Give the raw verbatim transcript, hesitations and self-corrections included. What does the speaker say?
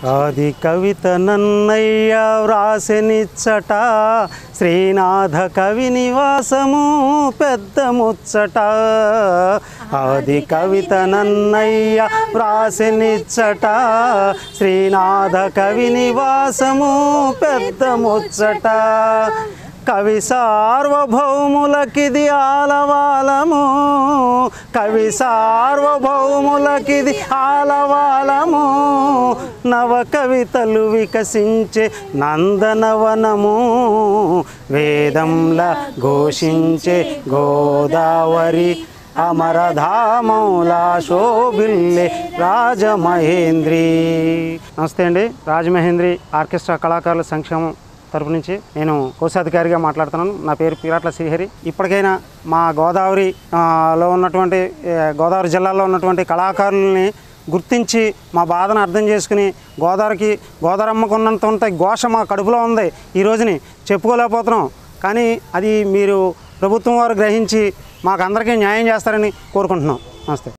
ఆది కవిత నన్నయ్య వ్రాసెనిచ్చట శ్రీనాథ కవి నివాసము పెద్ద ముచ్చట. ఆది కవిత నన్నయ్య వ్రాసెనిచ్చట శ్రీనాథ కవి నివాసము పెద్ద ముచ్చట. కవి సార్వభౌములకిది ఆలవాలము, కవి సార్వభౌములకిది ఆలవాలము. నవ కవితలు వికసించే నందనవనము, వేదంలా ఘోషించే గోదావరి అమరధామౌలా శోభిల్లే రాజమహేంద్రి. నమస్తే అండి, రాజమహేంద్రి ఆర్కెస్ట్రా కళాకారుల సంక్షేమం తరపు నుంచి నేను కోశాధికారిగా మాట్లాడుతున్నాను. నా పేరు పిరాట్ల శ్రీహరి. ఇప్పటికైనా మా గోదావరి లో ఉన్నటువంటి గోదావరి జిల్లాలో ఉన్నటువంటి కళాకారుల్ని గుర్తించి మా బాధను అర్థం చేసుకుని గోదావరికి గోదావరమ్మకు ఉన్నంత ఘోష మా కడుపులో ఉంది, ఈ రోజుని చెప్పుకోలేకపోతున్నాం. కానీ అది మీరు ప్రభుత్వం వారు గ్రహించి మాకు అందరికీ న్యాయం చేస్తారని కోరుకుంటున్నాం. నమస్తే.